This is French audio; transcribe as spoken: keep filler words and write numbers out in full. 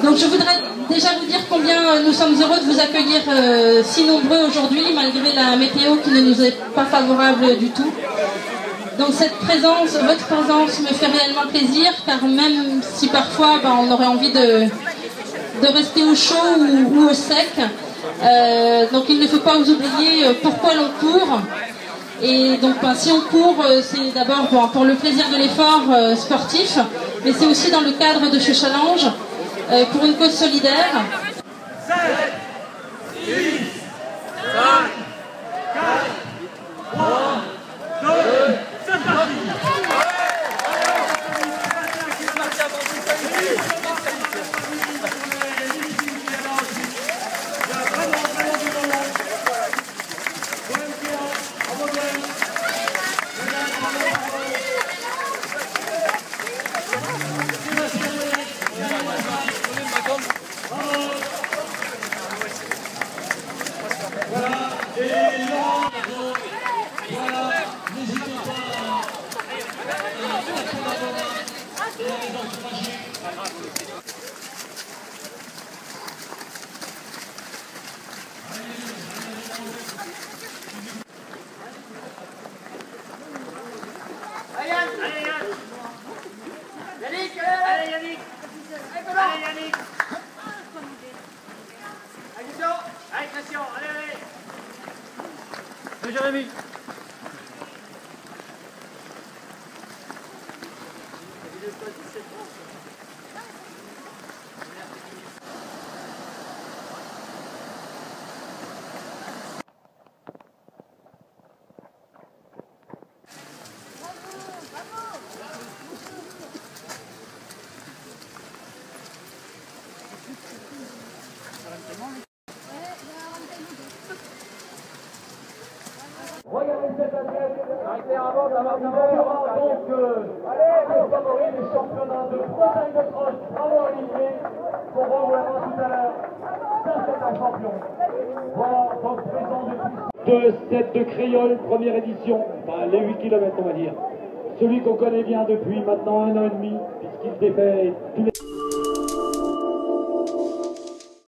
Donc je voudrais déjà vous dire combien nous sommes heureux de vous accueillir euh, si nombreux aujourd'hui, malgré la météo qui ne nous est pas favorable du tout. Donc cette présence, votre présence me fait réellement plaisir, car même si parfois ben, on aurait envie de, de rester au chaud ou, ou au sec, euh, donc il ne faut pas vous oublier pourquoi l'on court. Et donc ben, si on court, c'est d'abord bon, pour le plaisir de l'effort euh, sportif, mais c'est aussi dans le cadre de ce challenge, euh, pour une cause solidaire. sept, six, cinq, quatre, trois, deux, c'est parti. Jérémy. Regardez cette athlète, avant d'avoir donc les favoris des championnats de Bretagne de cross. Bravo Olivier, qu'on revoira tout à l'heure. Ça c'est un champion. Bon, donc présent depuis de cette créole, première édition, enfin les huit kilomètres on va dire. Celui qu'on connaît bien depuis maintenant un an et demi, puisqu'il s'est fait tous les...